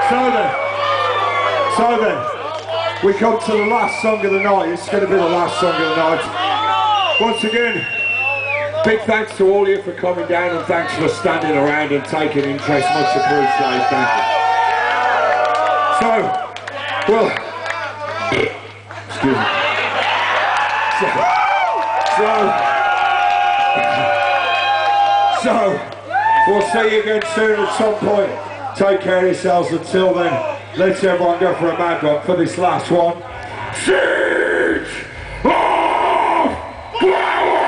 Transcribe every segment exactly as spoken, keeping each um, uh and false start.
So then, so then, we come to the last song of the night. It's going to be the last song of the night. Once again, big thanks to all of you for coming down, and thanks for standing around and taking interest. Much appreciated. Thank you. So, well, excuse me. So, so, so, we'll see you again soon at some point. Take care of yourselves. Until then, let's everyone go for a mad rock for this last one. Siege of Power!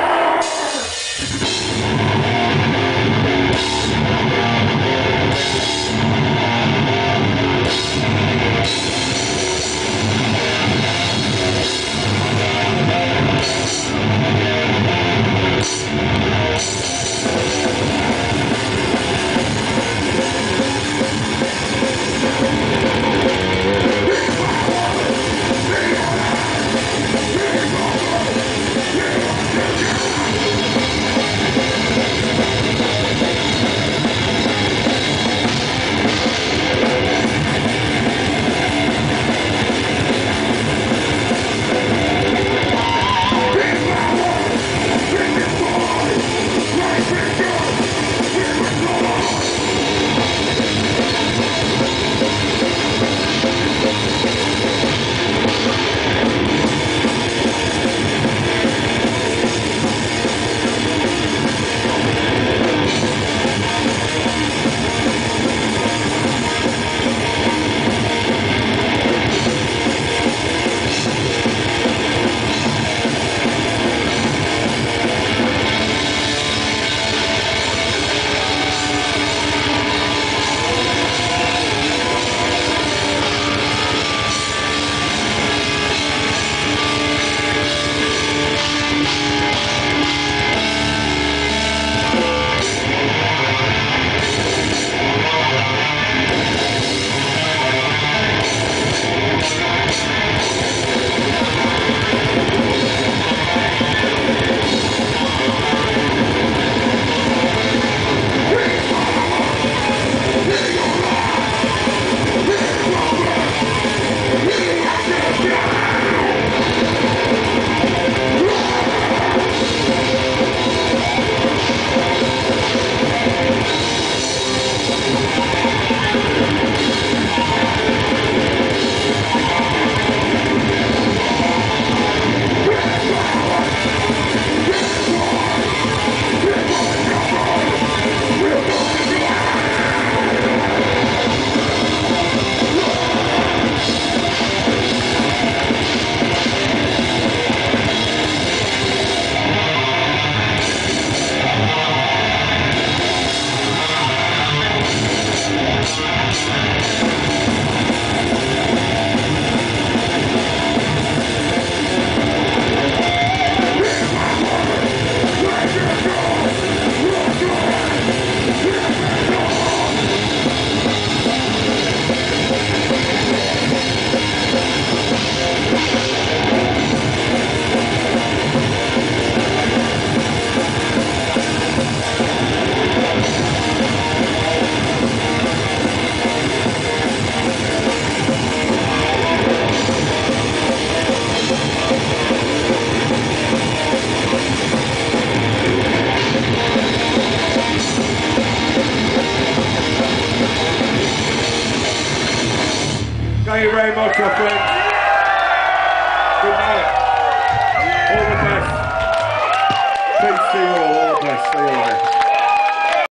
Thank you very much, my friends. Good night. All the best. Peace to you all. All the best. See you later.